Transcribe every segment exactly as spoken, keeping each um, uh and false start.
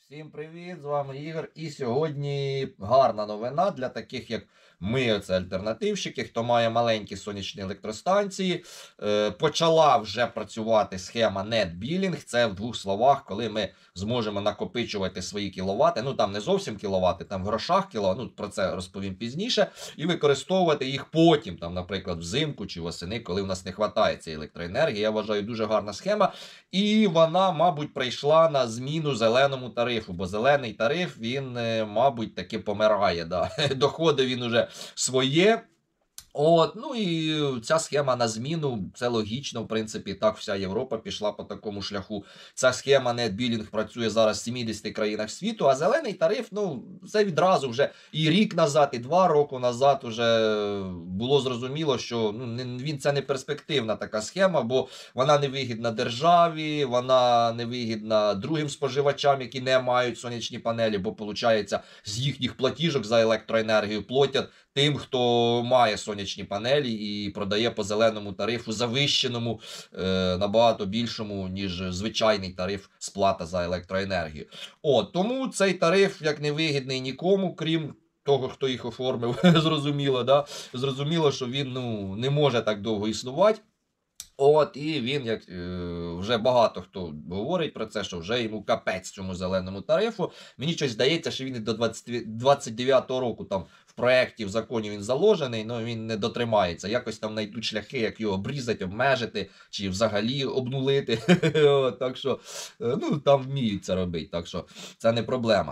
Всім привіт, з вами Ігор. І сьогодні гарна новина для таких, як ми, це альтернативщики, хто має маленькі сонячні електростанції. Е, почала вже працювати схема NetBilling. Це в двох словах, коли ми зможемо накопичувати свої кіловати. Ну там не зовсім кіловати, там в грошах кіловат, ну про це розповім пізніше. І використовувати їх потім, там, наприклад, взимку чи восени, коли в нас не вистачає цієї електроенергії. Я вважаю, дуже гарна схема. І вона, мабуть, прийшла на зміну зеленому тарифу, бо зелений тариф, він, мабуть, таки помирає. Да. Доходи він уже своє. От, ну і ця схема на зміну, це логічно, в принципі, так вся Європа пішла по такому шляху. Ця схема NetBilling працює зараз в сімдесяти країнах світу, а зелений тариф, ну, це відразу вже і рік назад, і два роки назад вже було зрозуміло, що ну, він це не перспективна така схема, бо вона не вигідна державі, вона не вигідна другим споживачам, які не мають сонячні панелі, бо, виходить, з їхніх платіжок за електроенергію платять тим, хто має сонячні панелі і продає по зеленому тарифу завищеному, е, набагато більшому, ніж звичайний тариф сплата за електроенергію. О, тому цей тариф як не вигідний нікому, крім того, хто їх оформив, зрозуміло, да? Зрозуміло, що він ну, не може так довго існувати. От, і він, як е, вже багато хто говорить про це, що вже йому капець цьому зеленому тарифу. Мені щось здається, що він і до двадцять дев'ятого року там в проєкті, в законі він заложений, але він не дотримається. Якось там знайдуть шляхи, як його обрізати, обмежити, чи взагалі обнулити. Так що, ну, там вміють це робити, так що це не проблема.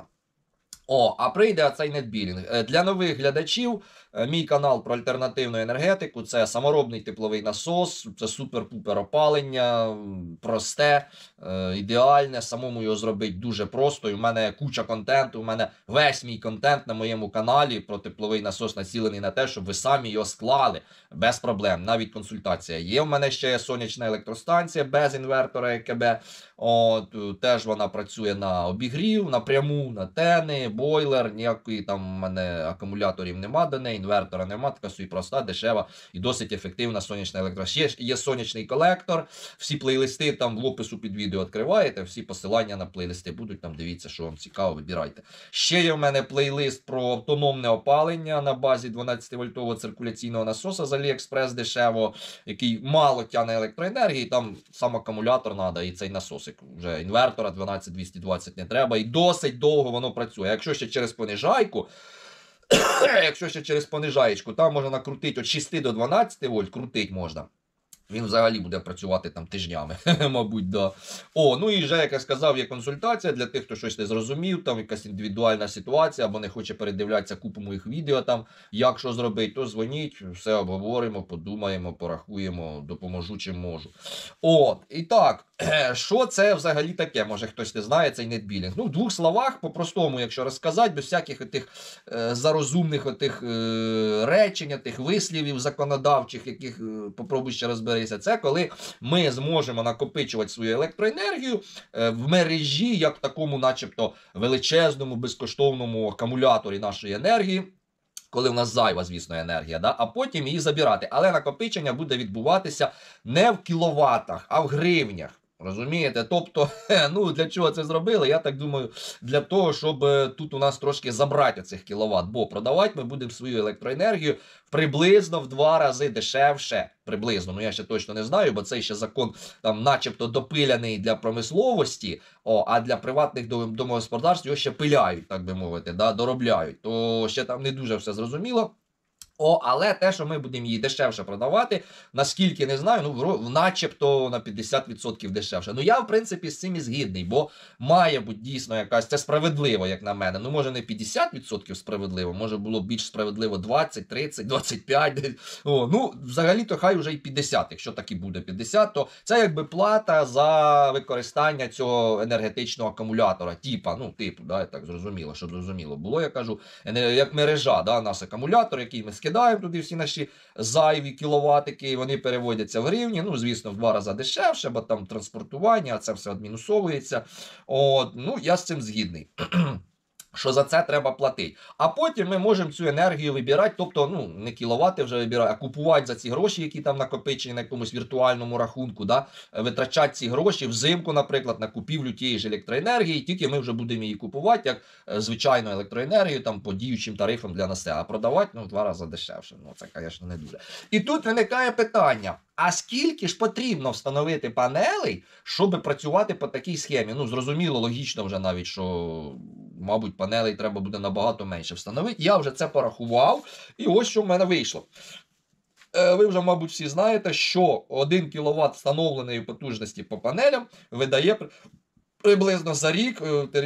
О, а прийде цей NetBilling. Для нових глядачів, мій канал про альтернативну енергетику, це саморобний тепловий насос, це супер-пупер опалення, просте, ідеальне, самому його зробити дуже просто. І у мене куча контенту, у мене весь мій контент на моєму каналі про тепловий насос націлений на те, щоб ви самі його склали без проблем. Навіть консультація є. У мене ще є сонячна електростанція без інвертора е ка бе. От, теж вона працює на обігрів, напряму, на тени, бойлер, ніякої там у мене акумуляторів нема до неї, інвертора нема, така собі проста, дешева і досить ефективна сонячна електростанція. Є, є сонячний колектор, всі плейлисти там в опису під відео відкриваєте, всі посилання на плейлисти будуть, там дивіться, що вам цікаво, вибирайте. Ще є в мене плейлист про автономне опалення на базі дванадцятивольтового циркуляційного насоса з Аліекспрес дешево, який мало тягне електроенергії, там сам акумулятор треба і цей насос. Вже інвертора дванадцять двісті двадцять не треба, і досить довго воно працює. Якщо ще через понижайку, якщо ще через понижаєчку, там можна накрутити від шести до дванадцяти вольт, крутити можна. Він взагалі буде працювати там тижнями, мабуть, да. О, ну і вже, як я сказав, є консультація для тих, хто щось не зрозумів, там якась індивідуальна ситуація, або не хоче передивлятися купу моїх відео, там, як що зробити, то дзвоніть, все обговоримо, подумаємо, порахуємо, допоможу, чим можу. От, і так, що це взагалі таке, може хтось не знає, цей NetBilling. Ну, в двох словах, по-простому, якщо розказати, без всяких отих е, зарозумних отих е, речень, тих вислівів законодавчих, яких е, попробуй ще розберемо. Це коли ми зможемо накопичувати свою електроенергію в мережі, як в такому начебто величезному, безкоштовному акумуляторі нашої енергії, коли в нас зайва, звісно, енергія, да? А потім її забирати. Але накопичення буде відбуватися не в кіловатах, а в гривнях. Розумієте? Тобто, ну, для чого це зробили? Я так думаю, для того, щоб тут у нас трошки забрати цих кіловат. Бо продавати ми будемо свою електроенергію приблизно в два рази дешевше. Приблизно, ну я ще точно не знаю, бо цей ще закон там начебто допиляний для промисловості, о, а для приватних домогосподарств його ще пиляють, так би мовити, да, доробляють. То ще там не дуже все зрозуміло. О, але те, що ми будемо її дешевше продавати, наскільки не знаю, ну, начебто на п'ятдесят відсотків дешевше. Ну, я, в принципі, з цим і згідний, бо має бути дійсно якась, це справедливо, як на мене. Ну, може, не п'ятдесят відсотків справедливо, може було б більш справедливо двадцять, тридцять, двадцять п'ять. О, ну, взагалі-то хай вже і п'ятдесят, якщо так і буде п'ятдесят, то це якби плата за використання цього енергетичного акумулятора. Типа, ну, типу, да, так зрозуміло, щоб зрозуміло було, я кажу, як мережа, да, наш акумулятор, який ми скидаємо туди всі наші зайві кіловатики, вони переводяться в гривні, ну, звісно, в два рази дешевше, бо там транспортування, а це все адмінусовується. От, ну, я з цим згідний. що за це треба платити. А потім ми можемо цю енергію вибирати, тобто, ну, не кіловати вже вибирати, а купувати за ці гроші, які там накопичені на якомусь віртуальному рахунку, да? Витрачати ці гроші взимку, наприклад, на купівлю тієї ж електроенергії, тільки ми вже будемо її купувати, як звичайну електроенергію, там, по діючим тарифам для населення, а продавати, ну, в два рази дешевше. Ну, це, звісно, не дуже. І тут виникає питання, а скільки ж потрібно встановити панелей, щоб працювати по такій схемі? Ну, зрозуміло, логічно вже навіть, що, мабуть, панелей треба буде набагато менше встановити. Я вже це порахував, і ось що в мене вийшло. Ви вже, мабуть, всі знаєте, що один кіловат встановленої потужності по панелям видає приблизно за рік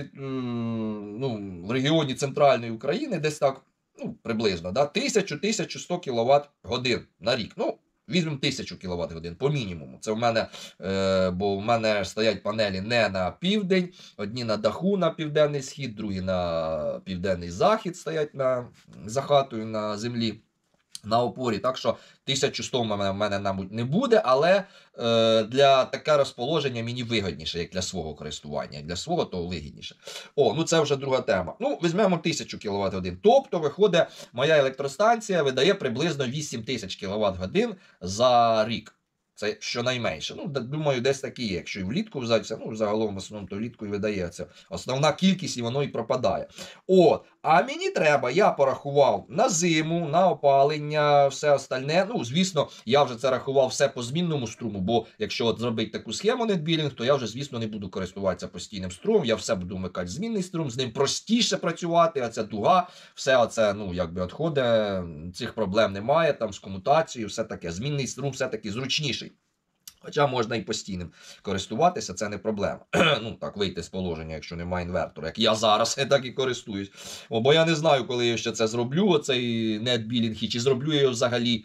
ну, в регіоні Центральної України десь так, ну, приблизно, да, тисяча - тисяча сто кіловат годин на рік. Ну, візьмемо тисячу кіловат годин по мінімуму. Це в мене, е, бо в мене стоять панелі не на південь, одні на даху на південний схід, другі на південний захід стоять на, за хатою на землі. На опорі, так що тисяча сто в мене, в мене мабуть, не буде, але е, для таке розположення мені вигідніше, як для свого користування. Як для свого, то вигідніше. О, ну це вже друга тема. Ну, візьмемо тисячу кіловат годин. Тобто, виходить, моя електростанція видає приблизно вісім тисяч кіловат годин за рік. Це щонайменше. Ну, думаю, десь такі є. Якщо і влітку взятися, ну, загалом в основному то влітку і видається. Основна кількість і воно і пропадає. От. А мені треба, я порахував на зиму, на опалення, все остальне. Ну, звісно, я вже це рахував все по змінному струму, бо якщо от зробити таку схему нетбілінг, то я вже, звісно, не буду користуватися постійним струмом, я все буду вмикати змінний струм, з ним простіше працювати, а ця дуга, все оце, ну, якби відходить, цих проблем немає, там, з комутацією, все таке. Змінний струм все-таки зручніший. Хоча можна і постійним користуватися, це не проблема. Ну, так, вийти з положення, якщо немає інвертора. Як я зараз, я так і користуюсь. О, бо я не знаю, коли я ще це зроблю, оцей нетбілінг, і чи зроблю я його взагалі.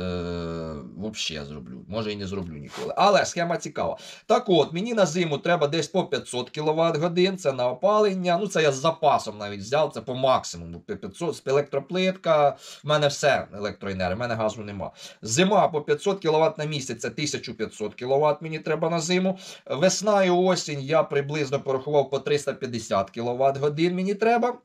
Е, Взагалі зроблю. Може і не зроблю ніколи. Але схема цікава. Так от, мені на зиму треба десь по п'ятсот кіловат годин. Це на опалення. Ну, це я з запасом навіть взяв. Це по максимуму. п'ятсот, електроплитка. В мене все електроенергія, в мене газу нема. Зима по п'ятсот кіловат на місяць. Це тисяча п'ятсот кіловат мені треба на зиму. Весна і осінь я приблизно порахував по триста п'ятдесят кіловат годин мені треба.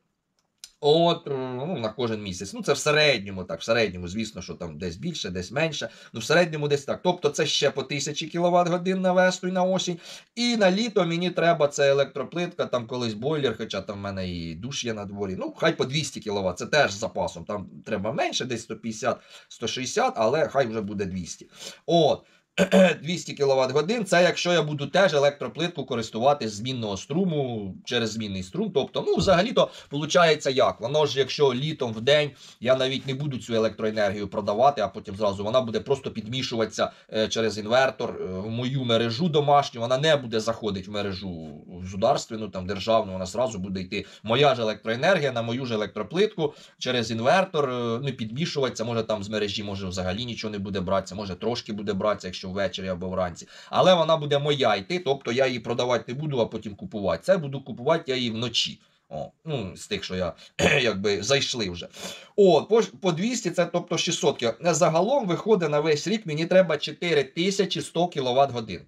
От, ну, на кожен місяць. Ну, це в середньому, так, в середньому, звісно, що там десь більше, десь менше. Ну, в середньому десь так. Тобто це ще по тисячі кіловат годин на весну і на осінь. І на літо мені треба, це електроплитка, там колись бойлер, хоча там в мене і душ є на дворі. Ну, хай по двісті кіловат, це теж з запасом. Там треба менше, десь сто п'ятдесят - сто шістдесят, але хай вже буде двісті. От. двісті кіловат годин, це якщо я буду теж електроплитку користувати з змінного струму через змінний струм. Тобто, ну, взагалі-то, виходить як? Воно ж, якщо літом в день я навіть не буду цю електроенергію продавати, а потім зразу вона буде просто підмішуватися через інвертор в мою мережу домашню, вона не буде заходити в мережу государственну, там, державну, вона зразу буде йти моя ж електроенергія на мою ж електроплитку через інвертор, ну, підмішуватися, може там з мережі, може взагалі нічого не буде братися, може трошки буде братися, якщо ввечері або вранці. Але вона буде моя йти, тобто я її продавати не буду, а потім купувати. Це буду купувати я її вночі. О, ну, з тих, що я, якби, зайшли вже. О, по, по двісті, це, тобто, шістсот. Загалом виходить на весь рік, мені треба чотири тисячі сто кіловат годин.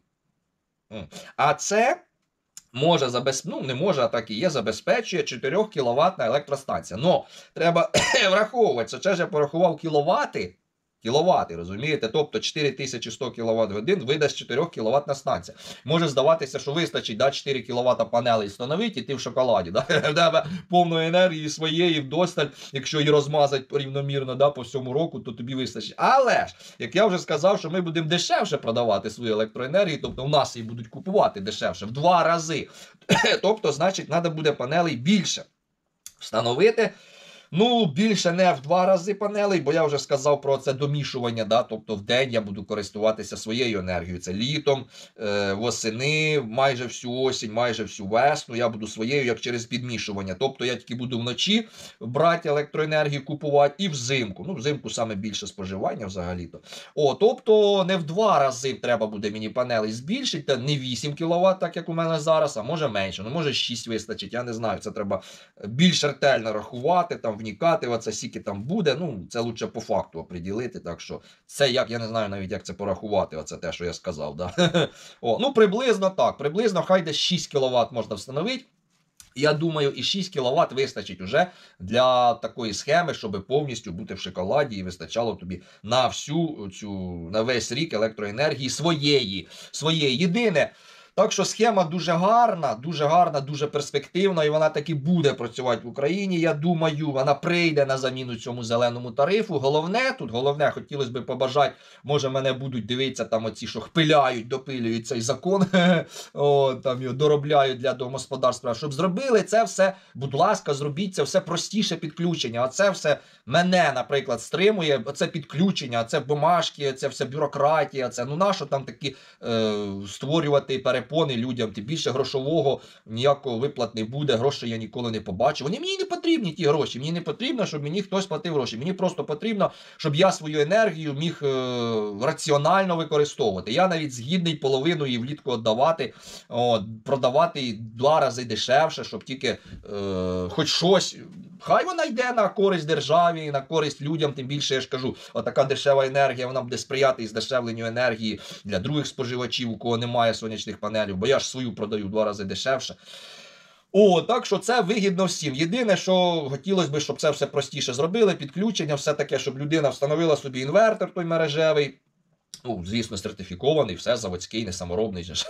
А це може забезпечити, ну, не може, а так і є, забезпечує чотири кіловатна електростанція. Но треба враховувати, що це ж я порахував кіловати, Кіловати, розумієте? Тобто чотири тисячі сто кіловат годин видасть чотири кіловатна станція. Може здаватися, що вистачить, да, чотири кіловата панелей встановити, і ти в шоколаді. Да? В тебе повної енергії своєї вдосталь, якщо її розмазати рівномірно, да, по всьому року, то тобі вистачить. Але ж, як я вже сказав, що ми будемо дешевше продавати свою електроенергію, тобто в нас її будуть купувати дешевше, в два рази. Тобто, значить, треба буде панелей більше встановити. Ну, більше не в два рази панелей, бо я вже сказав про це домішування, да? Тобто в день я буду користуватися своєю енергією. Це літом, е, восени, майже всю осінь, майже всю весну я буду своєю, як через підмішування. Тобто я тільки буду вночі брати електроенергію, купувати і взимку. Ну, взимку саме більше споживання взагалі-то. О, тобто не в два рази треба буде мені панелей збільшити, не вісім кіловат, так як у мене зараз, а може менше, ну може шість вистачить, я не знаю, це треба більш ретельно рахувати, там вникати, оце скільки там буде, ну, це лучше по факту оприділити, так що це як, я не знаю навіть, як це порахувати, оце те, що я сказав, да. О, ну, приблизно так, приблизно, хай десь шість кіловат можна встановити. Я думаю, і шість кіловат вистачить уже для такої схеми, щоб повністю бути в шоколаді і вистачало тобі на всю цю, на весь рік електроенергії своєї. своєї. Єдине, так що схема дуже гарна, дуже гарна, дуже перспективна, і вона таки буде працювати в Україні. Я думаю, вона прийде на заміну цьому зеленому тарифу. Головне тут, головне, хотілося б побажати, може мене будуть дивитися там оці, що хпиляють, допилюють цей закон, о, там його доробляють для домогосподарства, щоб зробили це все, будь ласка, зробіть це все простіше підключення. А це все мене, наприклад, стримує, оце підключення, це бумажки, це все бюрократія, це, ну нащо там такі е, створювати перепустки, перепони людям, тим більше грошового ніякого виплат не буде, грошей я ніколи не побачив. Вони мені не потрібні, ті гроші. Мені не потрібно, щоб мені хтось платив гроші. Мені просто потрібно, щоб я свою енергію міг е, раціонально використовувати. Я навіть згідний половину її влітку віддавати, от, продавати два рази дешевше, щоб тільки е, хоч щось. Хай вона йде на користь державі, на користь людям, тим більше, я ж кажу, отака дешева енергія, вона буде сприяти і здешевленню енергії для других споживачів, у кого немає сонячних панелів, бо я ж свою продаю в два рази дешевше. О, так що це вигідно всім. Єдине, що хотілося б, щоб це все простіше зробили, підключення, все таке, щоб людина встановила собі інвертор той мережевий, ну, звісно, сертифікований, все, заводський, не саморобний же ж.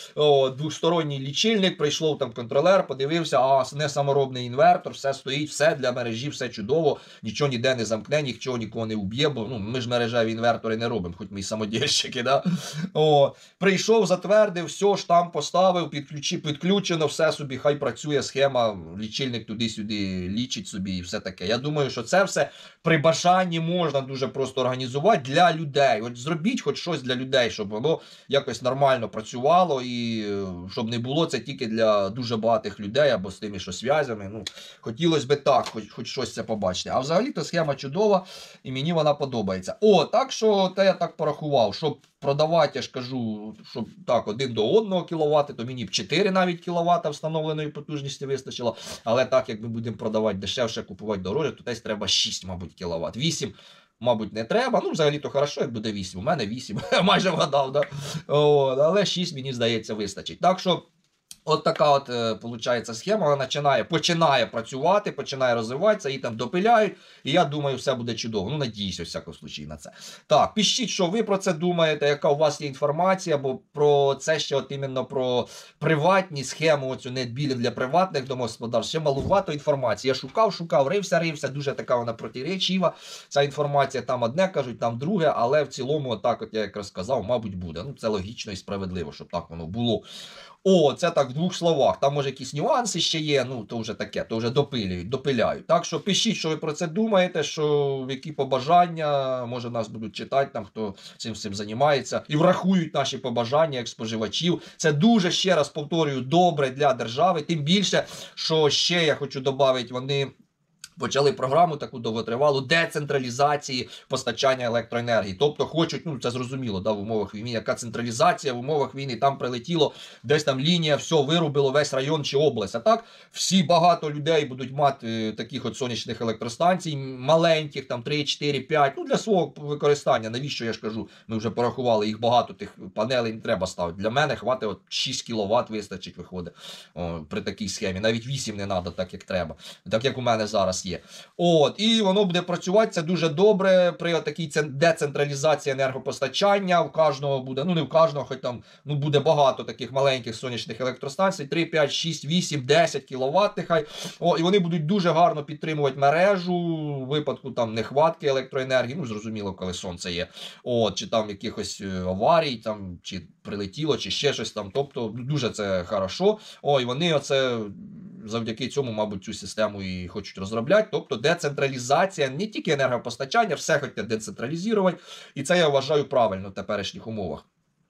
О, двосторонній лічильник, прийшов там контролер, подивився, а не саморобний інвертор, все стоїть, все для мережі, все чудово, нічого ніде не замкне, нічого нікого не уб'є, бо ну, ми ж мережеві інвертори не робимо, хоч ми й самодільщики, да? О, прийшов, затвердив, все, штамп поставив, підключи, підключено, все собі, хай працює схема, лічильник туди-сюди лічить собі і все таке. Я думаю, що це все при бажанні можна дуже просто організувати для людей. От зробіть хоч щось для людей, щоб воно якось нормально працювало і щоб не було це тільки для дуже багатих людей або з тими, що зв'язами. Ну, хотілося б так, хоч, хоч щось це побачити. А взагалі-то схема чудова і мені вона подобається. О, так що те я так порахував, щоб продавати, я ж кажу, щоб так, один до одного кіловата, то мені б чотири навіть кіловата встановленої потужності вистачило. Але так, як ми будемо продавати дешевше, купувати дорожче, то десь треба шість, мабуть, кіловат. вісім, мабуть, не треба. Ну, взагалі-то хорошо, як буде вісім. У мене вісім, майже вгадав, да? От, але шість, мені здається, вистачить. Так що, от така от, виходить, схема, вона починає, починає працювати, починає розвиватися, її там допиляють, і я думаю, все буде чудово. Ну, надіюся, у всякому случаї, на це. Так, пишіть, що ви про це думаєте, яка у вас є інформація, бо про це ще от іменно про приватні схеми, оцю нетбілінг для приватних домогосподарств, ще малувато інформації. Я шукав, шукав, рився, рився, дуже така вона протиречива, ця інформація, там одне кажуть, там друге, але в цілому, так от я якраз сказав, мабуть, буде. Ну, це логічно і справедливо, щоб так воно було. О, це так в двох словах. Там, може, якісь нюанси ще є, ну, то вже таке, то вже допилюють, допиляють. Так що пишіть, що ви про це думаєте, що які побажання, може, нас будуть читати, там, хто цим всім займається, і врахують наші побажання як споживачів. Це дуже, ще раз повторюю, добре для держави, тим більше, що ще я хочу додати, вони почали програму таку довготривалу децентралізації постачання електроенергії. Тобто хочуть, ну це зрозуміло, да, в умовах війни, яка централізація, в умовах війни, там прилетіло, десь там лінія, все, вирубило весь район чи область. А так, всі багато людей будуть мати таких от сонячних електростанцій, маленьких, там три, чотири, п'ять, ну для свого використання. Навіщо, я ж кажу, ми вже порахували, їх багато, тих панелей не треба ставити. Для мене хватить от шість кіловат вистачить, виходить, о, при такій схемі. Навіть вісім не треба, так як треба. Так як у мене зараз є. От, і воно буде працювати, це дуже добре при такій децентралізації енергопостачання. У кожного буде, ну не в кожного, хоч там ну, буде багато таких маленьких сонячних електростанцій, три, п'ять, шість, вісім, десять кіловат нехай. О, і вони будуть дуже гарно підтримувати мережу у випадку там нехватки електроенергії, ну зрозуміло, коли сонце є. От, чи там якихось аварій, там, чи прилетіло, чи ще щось там. Тобто дуже це хорошо. О, і вони оце завдяки цьому, мабуть, цю систему і хочуть розробляти. Тобто децентралізація не тільки енергопостачання, все хочуть децентралізувати. І це я вважаю правильно в теперішніх умовах.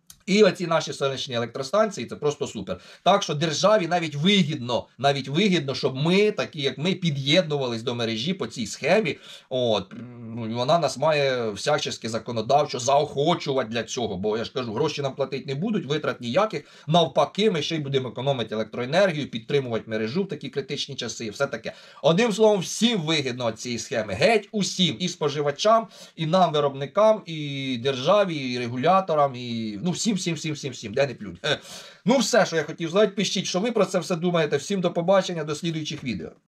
І оці наші сонячні електростанції, це просто супер. Так що державі навіть вигідно, навіть вигідно, щоб ми, такі як ми, під'єднувались до мережі по цій схемі. От, ну, вона нас має всячески законодавчо заохочувати для цього. Бо я ж кажу, гроші нам платити не будуть, витрат ніяких. Навпаки, ми ще й будемо економити електроенергію, підтримувати мережу в такі критичні часи і все таке. Одним словом, всім вигідно від цієї схеми. Геть усім. І споживачам, і нам, виробникам, і державі, і регуляторам, і ну всім всім, всім, всім, всім, де не плюнь. Ну, все, що я хотів сказати, пишіть, що ви про це все думаєте. Всім до побачення, до слідуючих відео.